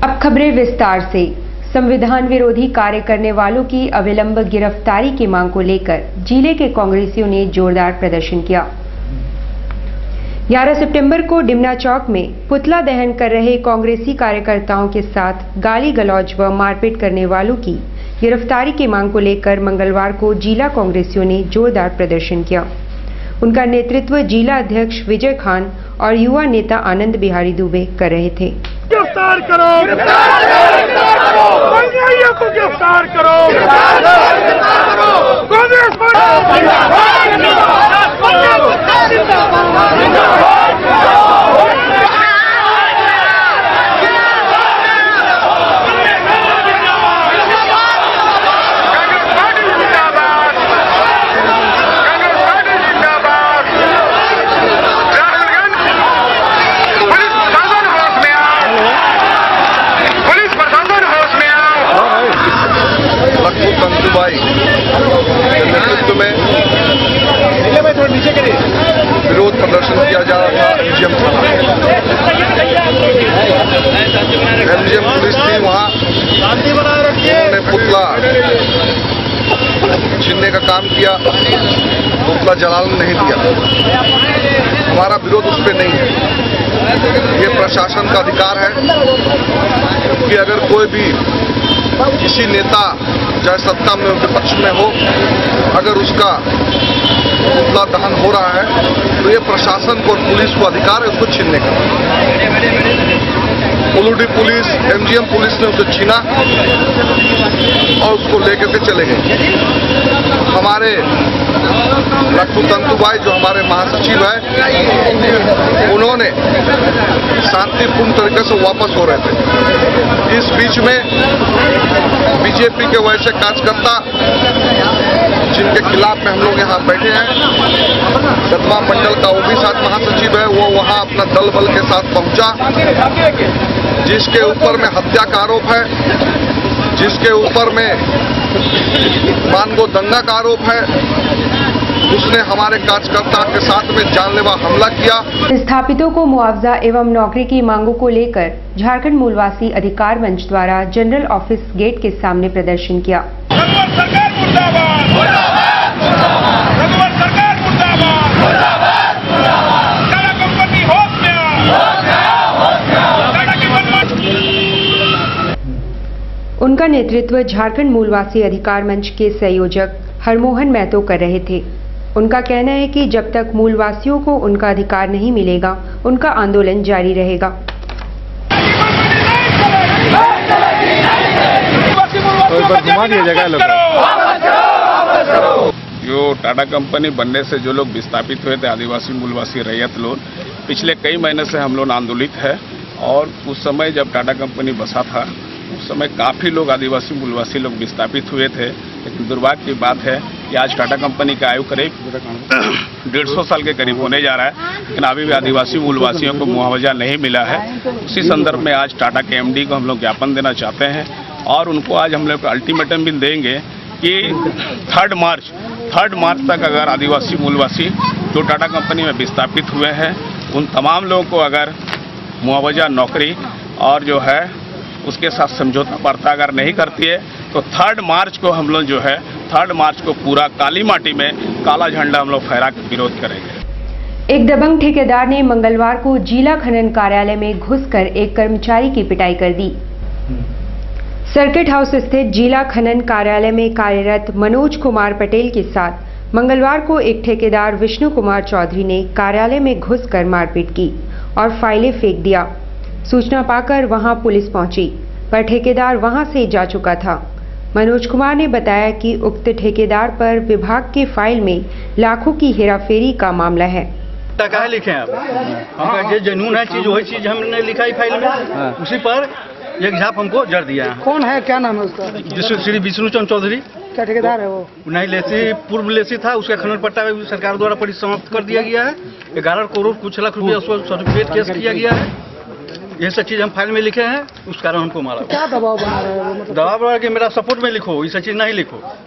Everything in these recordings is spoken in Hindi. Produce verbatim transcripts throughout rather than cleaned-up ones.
अब खबरें विस्तार से। संविधान विरोधी कार्य करने वालों की अविलंब गिरफ्तारी की मांग को लेकर जिले के कांग्रेसियों ने जोरदार प्रदर्शन किया। ग्यारह सितंबर को डिमना चौक में पुतला दहन कर रहे कांग्रेसी कार्यकर्ताओं के साथ गाली गलौज व मारपीट करने वालों की गिरफ्तारी की मांग को लेकर मंगलवार को जिला कांग्रेसियों ने जोरदार प्रदर्शन किया। उनका नेतृत्व जिला अध्यक्ष विजय खान और युवा नेता आनंद बिहारी दुबे कर रहे थे। गिरफ्तार करो, गिरफ्तार करो, अन्यायियों को गिरफ्तार करो, कांग्रेस नेतृत्व में विरोध प्रदर्शन किया जा रहा था। एमजीएम एमजीएम पुलिस थी वहाँ, उन्होंने पुतला छीनने का काम किया, पुतला जलाने नहीं दिया। हमारा विरोध उस पर नहीं है, ये प्रशासन का अधिकार है कि अगर कोई भी किसी नेता चाहे सत्ता में विपक्ष में हो, अगर उसका पुतला दहन हो रहा है तो ये प्रशासन को और पुलिस को अधिकार है उसको छीनने का। उलूडी पुलिस, एमजीएम पुलिस ने उसे छीना और उसको लेकर के चले गए। हमारे लट्टू तंतुबाई जो हमारे महासचिव है, उन्होंने शांतिपूर्ण तरीके से वापस हो रहे थे। इस बीच में बीजेपी के वैसे कार्यकर्ता जिनके खिलाफ में हम लोग यहाँ बैठे हैं, दत्मा मंडल का वो भी साथ महासचिव है, वो वहाँ अपना दल बल के साथ पहुंचा, जिसके ऊपर में हत्या का आरोप है, जिसके ऊपर में मानगो दंगा का आरोप है, उसने हमारे कार्यकर्ता के साथ में जानलेवा हमला किया। विस्थापितों को मुआवजा एवं नौकरी की मांगों को लेकर झारखंड मूलवासी अधिकार मंच द्वारा जनरल ऑफिस गेट के सामने प्रदर्शन किया। उनका नेतृत्व झारखंड मूलवासी अधिकार मंच के संयोजक हरमोहन महतो कर रहे थे। उनका कहना है कि जब तक मूलवासियों को उनका अधिकार नहीं मिलेगा, उनका आंदोलन जारी रहेगा। जो टाटा कंपनी बनने से जो लोग विस्थापित हुए थे, आदिवासी मूलवासी रैयत लोग, पिछले कई महीने से हम लोग आंदोलित है। और उस समय जब टाटा कंपनी बसा था, उस समय काफ़ी लोग आदिवासी मूलवासी लोग विस्थापित हुए थे। लेकिन दुर्भाग्य की बात है कि आज टाटा कंपनी का आयु करीब डेढ़ सौ साल के करीब होने जा रहा है, लेकिन अभी भी आदिवासी मूलवासियों को मुआवजा नहीं मिला है। उसी संदर्भ में आज टाटा के एमडी को हम लोग ज्ञापन देना चाहते हैं और उनको आज हम लोग अल्टीमेटम भी देंगे कि थर्ड मार्च थर्ड मार्च तक अगर आदिवासी मूलवासी जो टाटा कंपनी में विस्थापित हुए हैं, उन तमाम लोगों को अगर मुआवजा, नौकरी और जो है उसके साथ समझौता वार्ता अगर नहीं करती है तो थर्ड मार्च को हम लोग जो है थर्ड मार्च को पूरा काली माटी में काला झंडा हम लोग फहरा के विरोध करेंगे। एक दबंग ठेकेदार ने मंगलवार को जिला खनन कार्यालय में घुसकर एक कर्मचारी की पिटाई कर दी। सर्किट हाउस स्थित जिला खनन कार्यालय में कार्यरत मनोज कुमार पटेल के साथ मंगलवार को एक ठेकेदार विष्णु कुमार चौधरी ने कार्यालय में घुसकर मारपीट की और फाइलें फेंक दिया। सूचना पाकर वहां पुलिस पहुंची, पर ठेकेदार वहां से जा चुका था। मनोज कुमार ने बताया कि उक्त ठेकेदार पर विभाग के फाइल में लाखों की हेराफेरी का मामला है। क्या लिखे हैं आप? हम जो जनून है चीज वही चीज हमने लिखा है फाइल में, उसी पर एक झाप हमको जड़ दिया है। कौन है, क्या नाम है उसका? श्री विष्णु चंद्र चौधरी। क्या ठेकेदार है वो? नहीं लेसी, पूर्व लेसी था, उसका खनन पट्टा सरकार द्वारा परिसमाप्त कर दिया गया है। ग्यारह करोड़ कुछ लाख रुपया उसको सर्टिफिकेट केस किया गया है। ये सब चीज हम फाइल में लिखे हैं, उस कारण हमको मारा। क्या दबाव बना रहे हैं? दबाव बना के मेरा सपोर्ट में लिखो, ये सब चीज नहीं लिखो।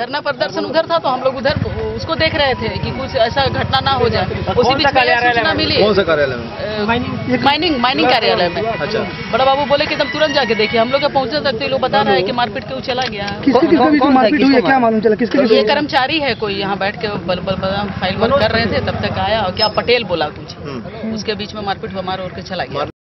धरना प्रदर्शन उधर था तो हम लोग उधर उसको देख रहे थे कि कुछ ऐसा घटना ना हो जाए। उसी बीच में सूचना मिली। कौन सा कार्यालय में? माइनिंग माइनिंग कार्यालय में। अच्छा। बड़ा बाबू बोले कि एकदम तुरंत जाके देखिए। हम लोग पहुंचे तक तो लोग बता रहे हैं कि मारपीट के चला गया। किसके किसके बीच में मारपीट हुई है, क्या मालूम चला? किसके बीच ये में? कर्मचारी है कोई, यहाँ बैठ के बल बल फाइल वर्क कर रहे थे, तब तक आया और क्या पटेल बोला कुछ, उसके बीच में मारपीट हमारे और के चला गया।